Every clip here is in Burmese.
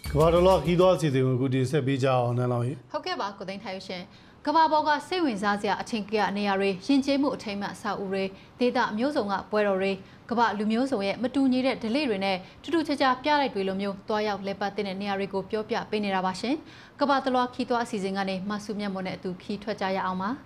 ကဘာတော်လောက်ခီးသွားစီစဉ်ကိုအခုဒီဆက်ပေးကြအောင်နန်းလောက်ရေဟုတ်ကဲ့ပါကိုသိန်းထိုင်ရှင်ကဘာပေါ်ကစိတ်ဝင်စားစရာအထင်ကြီးနေရာတွေယဉ်ကျေးမှုအထိမ်းအမှတ်အဆောက်အဦတွေဒေသအမျိုးစုံကပွဲတော်တွေကဘာလူမျိုးစုံရဲ့မတူညီတဲ့ delay တွေနဲ့တူတူချာချာပြလိုက်တွေလိုမျိုးတွားရောက်လဲပတ်တဲ့နေရာတွေကိုပြောပြပေးနေတာပါရှင်ကဘာတလွားခီးသွားအစီအစဉ်ကနေမဆုမြတ်မွန်နဲ့အတူခီးထွက်ကြရအောင်ပါ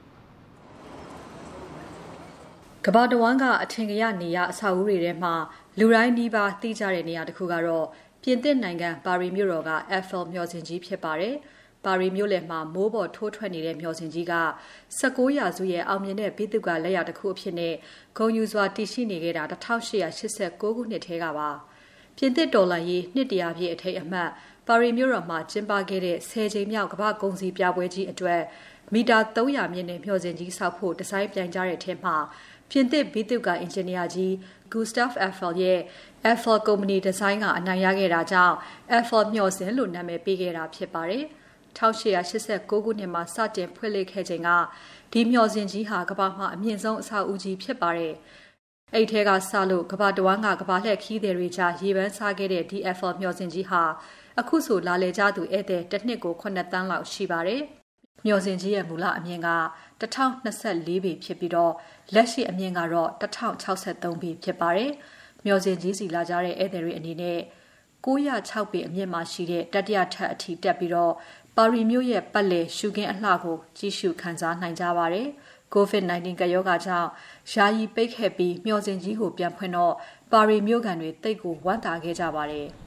ကဘာတဝမ်းကအထင်ကြီးနေရအဆောက်အဦတွေထဲမှာလူတိုင်းဒီပါသိကြတဲ့နေရာတစ်ခုကတော့ပြင်သစ်နိုင်ငံပါရီမြို့တော်က Eiffel မျှော်စင်ကြီးဖြစ်ပါတယ်။ပါရီမြို့လယ်မှာမိုးပေါ်ထိုးထွက်နေတဲ့မျှော်စင်ကြီးက19ရာစုရဲ့အောင်မြင်တဲ့ဘိသုကလက်ရာတစ်ခုအဖြစ်နဲ့ဂုဏ်ယူစွာတည်ရှိနေခဲ့တာ1889ခုနှစ်ထဲကပါ။ပြင်သစ်တော်လှန်ရေးနှစ်တရာပြည့်အထိမ်းအမှတ်ပါရီမြို့တော်မှာကျင်းပခဲ့တဲ့10ကြိမ်မြောက်ကမ္ဘာ့ကုန်စည်ပြပွဲကြီးအတွက်မီတာ300မြင့်တဲ့မျှော်စင်ကြီးဆောက်ဖို့ဒီဇိုင်းပြိုင်ကြတဲ့အထက်မှာပြင်သစ်ဘိသုကာအင်ဂျင်နီယာကြီး Gustave Eiffel ရဲ့ Eiffel Company Design ကအနိုင်ရခဲ့တာကြောင့် Eiffel မျှော်စင်လို့နာမည်ပေးခဲ့တာဖြစ်ပါတယ်။1889ခုနှစ်မှာစတင်ဖွင့်လှစ်ခဲ့ချိန်ကဒီမျှော်စင်ကြီးဟာကမ္ဘာမှာအမြင့်ဆုံးအဆောက်အဦကြီးဖြစ်ပါတယ်။အဲ့ထဲကစလို့ကမ္ဘာတဝန်းကကမ္ဘာလှည့်ခီးသည်တွေကြားရေပန်းစားခဲ့တဲ့ဒီ Eiffel မျှော်စင်ကြီးဟာအခုဆိုလာလည်ကြသူဧည့်သည်တစ်နှစ်ကို9တန်းလောက်ရှိပါတယ်။မျှော်စင်ကြီးရဲ့မူလအမြင့်က1024ပေဖြစ်ပြီးတော့လက်ရှိအမြင့်ကတော့1063ပေဖြစ်ပါတယ်။မျှော်စင်ကြီးစီလာကြတဲ့ဧည့်သည်တွေအနေနဲ့906ပေအမြင့်မှာရှိတဲ့တတိယထပ်အထိတက်ပြီးတော့ပါရီမြို့ရဲ့ပတ်လည်ရှုခင်းအလှကိုကြည့်ရှုခန်းစားနိုင်ကြပါတယ်။ COVID-19 ကပ်ရောဂါကြောင့်ယာယီပိတ်ခဲ့ပြီးမျှော်စင်ကြီးကိုပြန်ဖွင့်တော့ပါရီမြို့ကန်တွေတိတ်ကိုဝမ်းသာခဲ့ကြပါတယ်။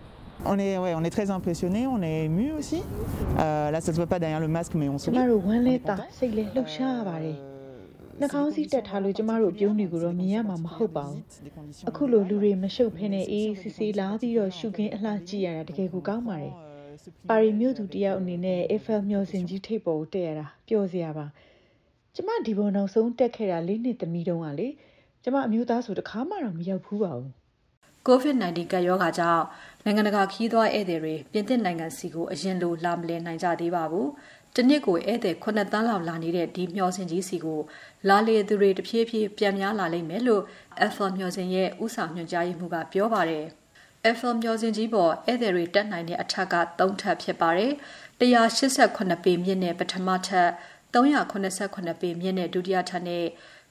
On est très impressionné, on est ému aussi. Là, ça se voit pas derrière le masque, mais on se. ကျမတို့ဝမ်းလဲတာစိတ်လဲလှုပ်ရှားရပါတယ်။နှာခေါင်းစည်းတက်ထားလို့ကျမတို့ပြုံးတွေကိုတော့မြင်ရမှာမဟုတ်ပါဘူး။အခုလိုလူတွေမရှုပ်ဖ ೇನೆ အေးစစ်စစ်လာပြီးတော့ရှုခင်းအလှကြည့်ရတာတကယ်ကိုကောင်းပါတယ်။ပါရီမြို့သူတယောက်အနေနဲ့ Eiffel မျှော်စင်ကြီးထိပ်ပေါ်ကိုတက်ရတာပျော်စရာပါ။ကျမဒီပေါ်နောက်ဆုံးတက်ခဲ့တာ4နှစ်သမီးတုန်းကလေကျမအမျိုးသားဆိုတခါမှတော့မရောက်ဘူးပါဘူး။ COVID-19 ကပ်ရောဂါကြောင့်နိုင်ငံတကာခီးသွားဧည့်သည်တွေပြင်သစ်နိုင်ငံစီကိုအရင်လိုလာမလည်နိုင်ကြသေးပါဘူး။တနစ်ကိုဧည့်သည်9တန်းလောက်လာနေတဲ့ဒီမျှော်စင်ကြီးစီကိုလာလေသူတွေတဖြည်းဖြည်းပြန်များလာလိမ့်မယ်လို့ Eiffel မျှော်စင်ရဲ့ဥဆောင်ညွှန်ကြားရေးမှူးကပြောပါတယ်။ Eiffel မျှော်စင်ကြီးပေါ်ဧည့်သည်တွေတက်နိုင်တဲ့အထက်က3ထပ်ဖြစ်ပါတယ်။188ပေမြင့်တဲ့ပထမထပ်389ပေမြင့်တဲ့ဒုတိယထပ်နဲ့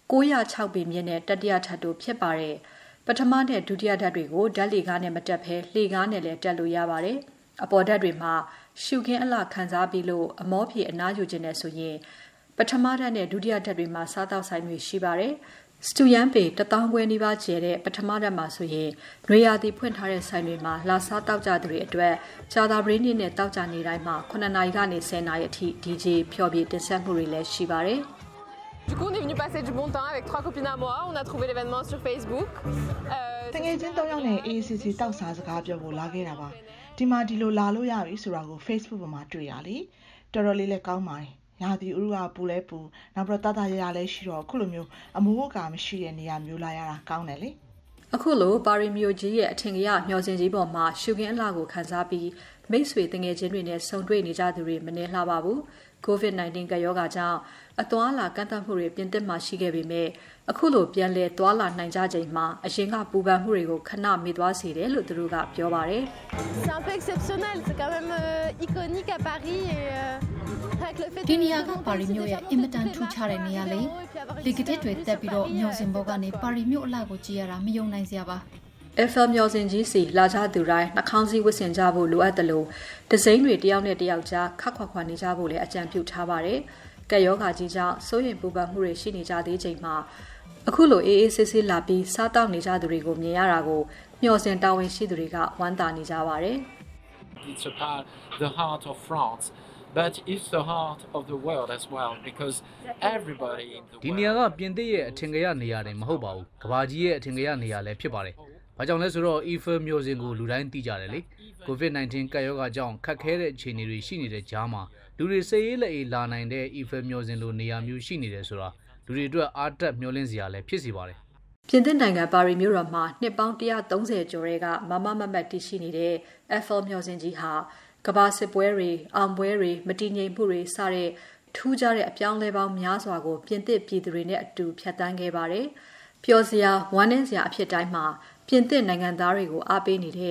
906ပေမြင့်တဲ့တတိယထပ်တို့ဖြစ်ပါတယ်။ပထမနဲ့ဒုတိယဓာတ်တွေကိုဓာတ်လေကားနဲ့မတက်ဘဲလှေကားနဲ့လည်းတက်လို့ရပါတယ်။အပေါ်ဓာတ်တွေမှာရှုခင်းအလှခံစားပြီးလို့အမောဖြေအနားယူခြင်းနဲ့ဆိုရင်ပထမဓာတ်နဲ့ဒုတိယဓာတ်တွေမှာစားတောက်ဆိုင်တွေရှိပါတယ်။စတူယန်ပေ1000ခွဲနီးပါးကျဲတဲ့ပထမဓာတ်မှာဆိုရင်နွေရာသီဖွင့်ထားတဲ့ဆိုင်တွေမှာလာစားတောက်ကြသူတွေအတွက်ကြာသပတေးနေ့နဲ့တောက်ကြနေတိုင်းမှာ9နာရီကနေ10နာရီအထိ DJ ဖျော်ဖြေတင်ဆက်မှုတွေလည်းရှိပါတယ်။ Du coup, on est venu passer du bon temps avec 3 copines à moi. On a trouvé l'événement sur Facebook. တကယ်ချင်း3ယောက်နဲ့ ACC တောက်စားစကားပြောဖို့လာခဲ့တာပါ။ဒီမှာဒီလိုလာလို့ရပြီဆိုတာကို Facebook ပေါ်မှာတွေ့ရလေ။တော်တော်လေးလည်းကောင်းပါတယ်။ရာသီဥတုကပူလဲပူနောက်ပြီးတော့တတရရလဲရှိတော့ခုလိုမျိုးအမိုးအကာမရှိတဲ့နေရာမျိုးလာရတာကောင်းတယ်လေ။အခုလိုပါရီမြို့ကြီးရဲ့အထင်ကြီးမျှော်စင်ကြီးပေါ်မှာရှုခင်းအလှကိုခန်းစားပြီးမိတ်ဆွေတငယ်ချင်းတွေနဲ့ဆုံတွေ့နေကြသူတွေမနှဲလှပါဘူး။ COVID-19 ကပ်ရောဂါကြောင့်အသွားလာကန့်သတ်မှုတွေပြင်သစ်မှာရှိခဲ့ပေမဲ့အခုလိုပြန်လည်သွားလာနိုင်ကြချိန်မှာအရင်ကပူပန်မှုတွေကိုခဏမေ့သွားစေတယ်လို့သူတို့ကပြောပါတယ်။ C'est un peu exceptionnel, c'est quand même iconique à Paris et avec le fait ဒီနေရာကပါရီမြို့ရဲ့အင်မတန်ထူးခြားတဲ့နေရာလေးလေကတစ်တွေတက်ပြီးတော့မျော်စင်ဘောကနေပါရီမြို့အလှကိုကြည့်ရတာမယုံနိုင်စရာပါEiffel မျှော်စင်ကြီးစီလာကြသူတိုင်းနှာခေါင်းစည်းဝတ်ဆင်ကြဖို့လိုအပ်တယ်လို့ဒီဇိုင်းတွေတယောက်နဲ့တယောက်ကြားခက်ခွာနေကြဖို့လည်းအကြံပြုထားပါတယ်။ကပ်ရောဂါကြီးကြောင့်စိုးရိမ်ပူပန်မှုတွေရှိနေကြသေးချိန်မှာအခုလိုအေးအေးဆေးဆေးလာပြီးစားတောက်နေကြသူတွေကိုမြင်ရတာကိုမျှော်စင်တာဝန်ရှိသူတွေကဝမ်းသာနေကြပါတယ်။ It's about the heart of France, but it's the heart of the world as well because everybody in the world ဒီနေရာကပြင်သစ်ရဲ့အထင်ကရနေရာတွေမဟုတ်ပါဘူး။ကမ္ဘာကြီးရဲ့အထင်ကရနေရာလည်းဖြစ်ပါတယ်။ဘာကြောင့်လဲဆိုတော့ Eiffel မျှော်စင်ကိုလူတိုင်းသိကြတယ်လေ။ COVID-19 ကပ်ရောဂါကြောင့်ခက်ခဲတဲ့အခြေအနေတွေရှိနေတဲ့ကြားမှာလူတွေစိတ်ရေးလက်အေးလာနိုင်တဲ့ Eiffel မျှော်စင်လိုနေရာမျိုးရှိနေတယ်ဆိုတာလူတွေအတွက်အားတက်မျှော်လင့်စရာလည်းဖြစ်စေပါတယ်။ပြင်သစ်နိုင်ငံပါရီမြို့တော်မှာနှစ်ပေါင်း130ကျော်ကမမတ်တည်ရှိနေတဲ့ Eiffel မျှော်စင်ကြီးဟာကမ္ဘာစစ်ပွဲတွေအောင်ပွဲတွေမတည်ငြိမ်မှုတွေစတဲ့ထူးခြားတဲ့အပြောင်းလဲပေါင်းများစွာကိုပြင်သစ်ပြည်သူတွေနဲ့အတူဖြတ်သန်းခဲ့ပါတယ်။ပျော်စရာဝမ်းနည်းစရာအဖြစ်တိုင်းမှာပြင်သစ်နိုင်ငံသားတွေကိုအားပေးနေတဲ့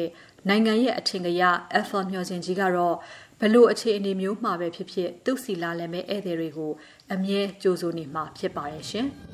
နိုင်ငံရဲ့အထင်ကရ Eiffel မျှော်စင်ကြီးကတော့ဘလို့အခြေအနေမျိုးမှာပဲဖြစ်ဖြစ်သူ့စီလာလည်းမဲ့ဧည့်သည်တွေကိုအမြဲကြိုးဆိုနေမှာဖြစ်ပါတယ်ရှင်။